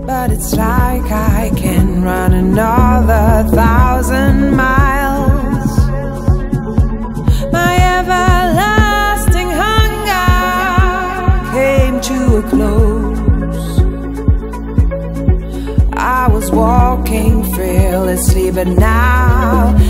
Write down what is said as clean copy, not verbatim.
but it's like I can run another 1,000 miles. My everlasting hunger came to a close. I was walking fearlessly, but now